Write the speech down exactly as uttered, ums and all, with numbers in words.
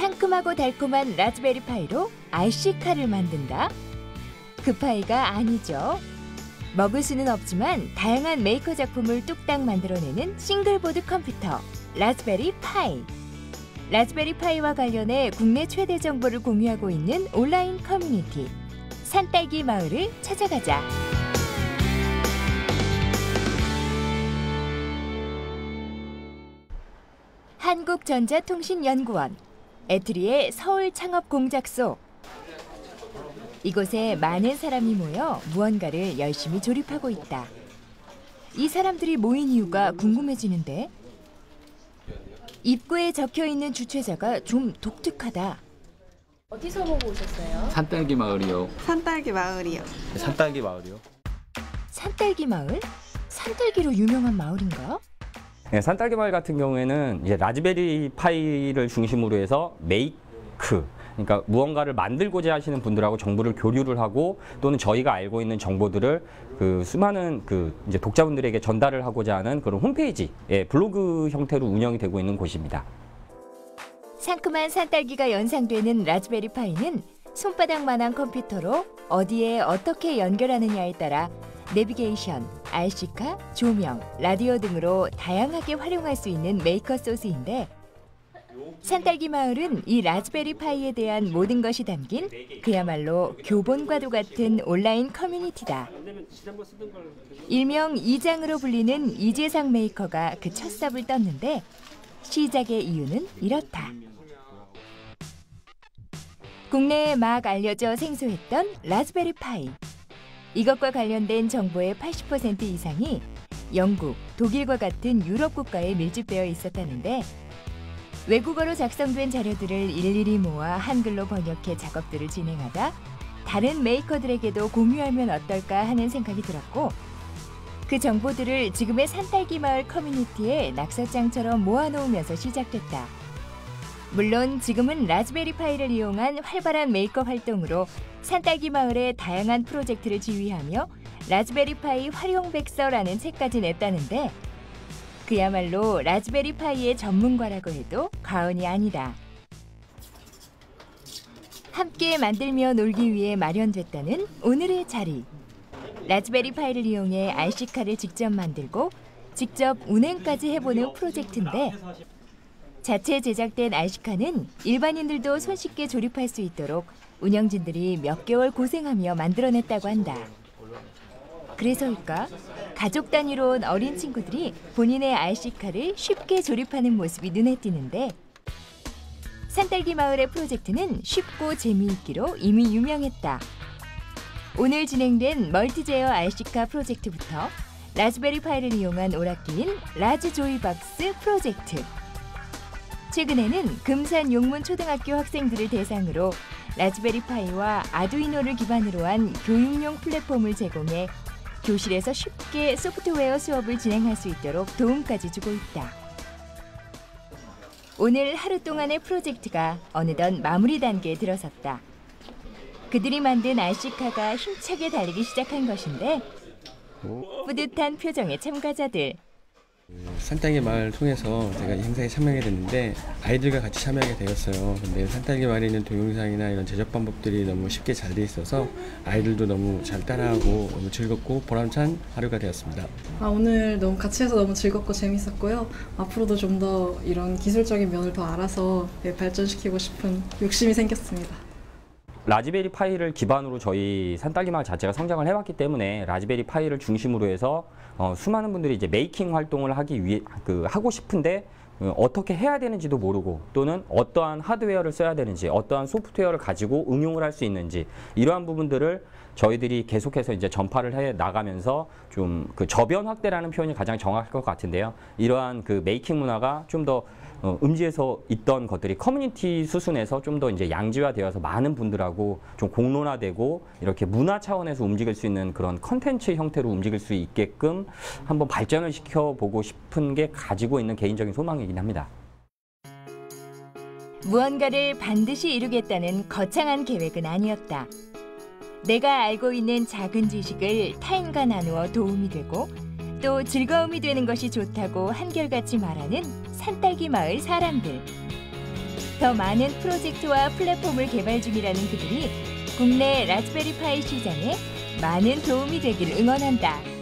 상큼하고 달콤한 라즈베리 파이로 아이씨카를 만든다? 그 파이가 아니죠. 먹을 수는 없지만 다양한 메이커 작품을 뚝딱 만들어내는 싱글보드 컴퓨터 라즈베리 파이. 라즈베리 파이와 관련해 국내 최대 정보를 공유하고 있는 온라인 커뮤니티 산딸기 마을을 찾아가자. 한국전자통신연구원 에트리의 서울창업공작소. 이곳에 많은 사람이 모여 무언가를 열심히 조립하고 있다. 이 사람들이 모인 이유가 궁금해지는데 입구에 적혀있는 주최자가 좀 독특하다. 어디서 보고 오셨어요? 산딸기 마을이요. 산딸기 마을이요. 산딸기 마을이요. 산딸기 마을? 산딸기로 유명한 마을인가? 네, 산딸기 마을 같은 경우에는 이제 라즈베리 파이를 중심으로 해서 메이크, 그러니까 무언가를 만들고자 하시는 분들하고 정보를 교류를 하고 또는 저희가 알고 있는 정보들을 그 수많은 그 이제 독자분들에게 전달을 하고자 하는 그런 홈페이지, 예, 블로그 형태로 운영이 되고 있는 곳입니다. 상큼한 산딸기가 연상되는 라즈베리 파이는 손바닥만한 컴퓨터로 어디에 어떻게 연결하느냐에 따라 내비게이션, 아이씨카, 조명, 라디오 등으로 다양하게 활용할 수 있는 메이커 소스인데 산딸기 마을은 이 라즈베리 파이에 대한 모든 것이 담긴 그야말로 교본과도 같은 온라인 커뮤니티다. 일명 이장으로 불리는 이재상 메이커가 그 첫 삽을 떴는데 시작의 이유는 이렇다. 국내에 막 알려져 생소했던 라즈베리 파이. 이것과 관련된 정보의 팔십 퍼센트 이상이 영국, 독일과 같은 유럽 국가에 밀집되어 있었다는데 외국어로 작성된 자료들을 일일이 모아 한글로 번역해 작업들을 진행하다 다른 메이커들에게도 공유하면 어떨까 하는 생각이 들었고 그 정보들을 지금의 산딸기 마을 커뮤니티에 낙서장처럼 모아놓으면서 시작됐다. 물론 지금은 라즈베리 파이를 이용한 활발한 메이커 활동으로 산딸기 마을의 다양한 프로젝트를 지휘하며 라즈베리 파이 활용백서라는 책까지 냈다는데 그야말로 라즈베리 파이의 전문가라고 해도 과언이 아니다. 함께 만들며 놀기 위해 마련됐다는 오늘의 자리. 라즈베리 파이를 이용해 아이씨카를 직접 만들고 직접 운행까지 해보는 프로젝트인데 자체 제작된 아이씨카는 일반인들도 손쉽게 조립할 수 있도록 운영진들이 몇 개월 고생하며 만들어냈다고 한다. 그래서일까? 가족 단위로 온 어린 친구들이 본인의 아이씨카를 쉽게 조립하는 모습이 눈에 띄는데 산딸기 마을의 프로젝트는 쉽고 재미있기로 이미 유명했다. 오늘 진행된 멀티제어 아이씨카 프로젝트부터 라즈베리 파이를 이용한 오락기인 라즈 조이박스 프로젝트. 최근에는 금산 용문초등학교 학생들을 대상으로 라즈베리 파이와 아두이노를 기반으로 한 교육용 플랫폼을 제공해 교실에서 쉽게 소프트웨어 수업을 진행할 수 있도록 도움까지 주고 있다. 오늘 하루 동안의 프로젝트가 어느덧 마무리 단계에 들어섰다. 그들이 만든 아이씨카가 힘차게 달리기 시작한 것인데 뿌듯한 표정의 참가자들. 산딸기 마을 통해서 제가 이 행사에 참여하게 됐는데 아이들과 같이 참여하게 되었어요. 근데 산딸기 마을에 있는 동영상이나 이런 제작 방법들이 너무 쉽게 잘 돼 있어서 아이들도 너무 잘 따라하고 너무 즐겁고 보람찬 하루가 되었습니다. 아, 오늘 너무 같이 해서 너무 즐겁고 재밌었고요. 앞으로도 좀 더 이런 기술적인 면을 더 알아서 네, 발전시키고 싶은 욕심이 생겼습니다. 라즈베리 파이를 기반으로 저희 산딸기 마을 자체가 성장을 해왔기 때문에 라즈베리 파이를 중심으로 해서 어, 수많은 분들이 이제 메이킹 활동을 하기 위해 그 하고 싶은데 어, 어떻게 해야 되는지도 모르고 또는 어떠한 하드웨어를 써야 되는지 어떠한 소프트웨어를 가지고 응용을 할 수 있는지 이러한 부분들을 저희들이 계속해서 이제 전파를 해 나가면서 좀 그 저변 확대라는 표현이 가장 정확할 것 같은데요. 이러한 그 메이킹 문화가 좀 더 어, 음지에서 있던 것들이 커뮤니티 수순에서 좀 더 이제 양지화되어서 많은 분들하고 좀 공론화되고 이렇게 문화 차원에서 움직일 수 있는 그런 컨텐츠 형태로 움직일 수 있게끔 한번 발전을 시켜보고 싶은 게 가지고 있는 개인적인 소망이긴 합니다. 무언가를 반드시 이루겠다는 거창한 계획은 아니었다. 내가 알고 있는 작은 지식을 타인과 나누어 도움이 되고 또 즐거움이 되는 것이 좋다고 한결같이 말하는 산딸기 마을 사람들. 더 많은 프로젝트와 플랫폼을 개발 중이라는 그들이 국내 라즈베리 파이 시장에 많은 도움이 되기를 응원한다.